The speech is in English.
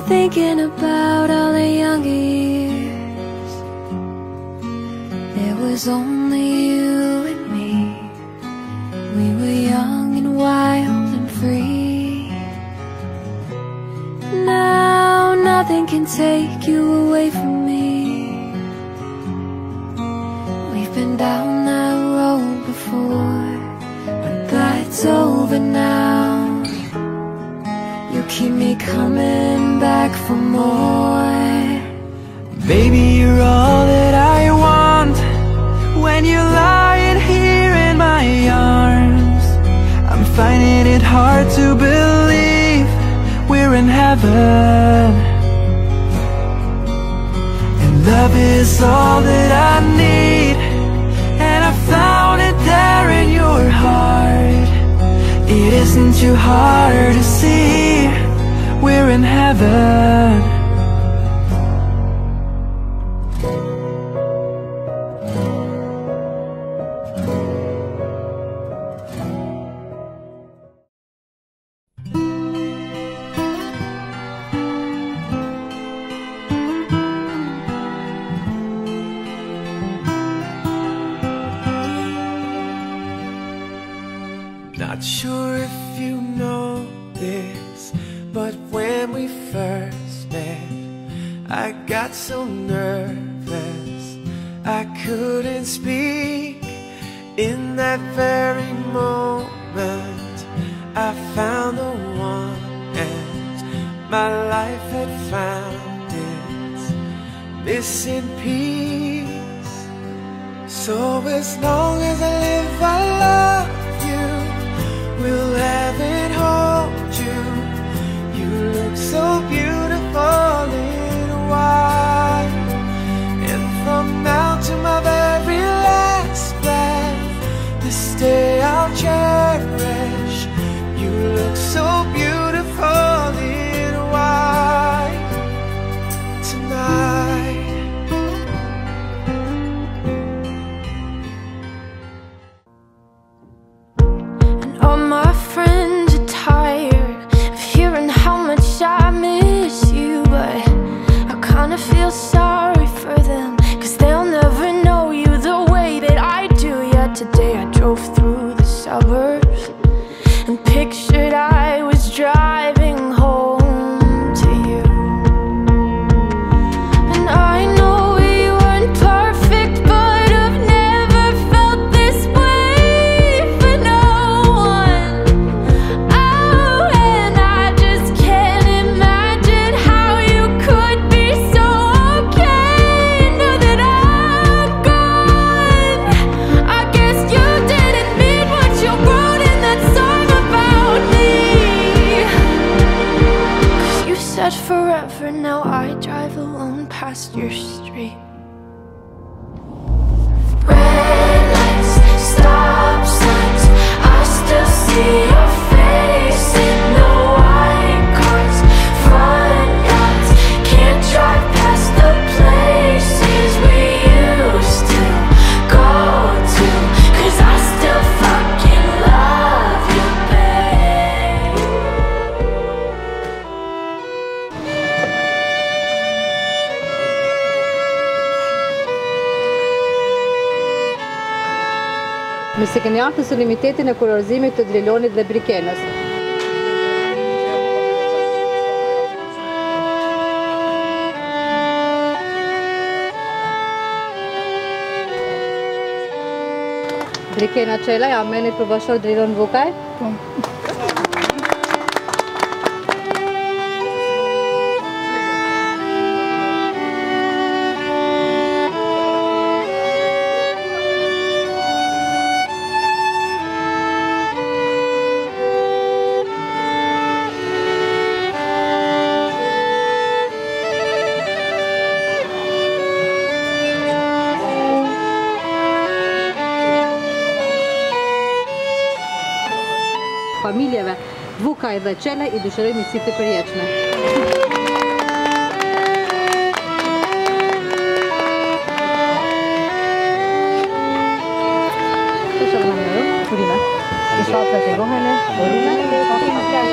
thinking about all the younger years. There was only you and me. We were young and wild and free. Now nothing can take you away from me. We've been down that road before, but that's over now. You keep me coming back for more. Baby, you're all that I want. When you're lying here in my arms, I'm finding it hard to believe we're in heaven. And love is all that I need, and I found it there in your heart. It isn't too hard to see we're in heaven. Not sure if you know this, but when we first met, I got so nervous I couldn't speak. In that very moment I found the one, and my life had found its missing piece. So as long as I live, I love you, will heaven hold you. You look so beautiful in white, and from now to my very last breath, this day I'll cherish. You look so beautiful in white tonight. All my friends are tired of hearing how much I miss you, but I kinda feel sorry for them, 'cause they'll never know you the way that I do. Yet today I drove through the suburbs and pictured I was driving home to you. And I know we weren't perfect, but I've never felt this way for no one. Oh, and I just can't imagine how you could be so okay now that I'm gone. I guess you didn't mean what you wrote in that song about me, 'cause you said forever, now I drive alone past your street. Red lights, stop signs, I still see your face in the white cars, front yards. Can't drive past the places we used to go to, 'cause I still fucking love you, babe. Me se keni ardhur në solemnitetin e kurorëzimit të Drilonit dhe Brikenës. Brikena Qela, ja menit për bashkër Drilon Vukaj. Familjeve Vukaj dhe Qele i dëshirojmë mirësi të përjetshme. Urime. I shatra të gohene, urime.